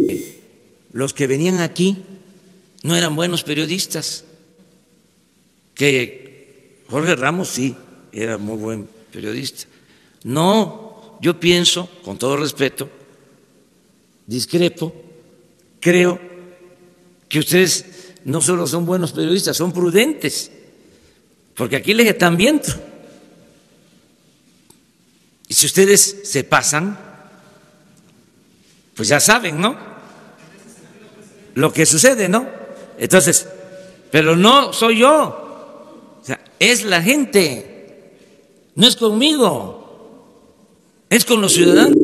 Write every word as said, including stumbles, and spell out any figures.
los que venían aquí no eran buenos periodistas, que Jorge Ramos sí era muy buen periodista. No, yo pienso, con todo respeto, discrepo, creo que ustedes no solo son buenos periodistas, son prudentes, porque aquí les están viendo. Y si ustedes se pasan, pues ya saben, ¿no? Lo que sucede, ¿no? Entonces, pero no soy yo, o sea, es la gente, no es conmigo, es con los ciudadanos.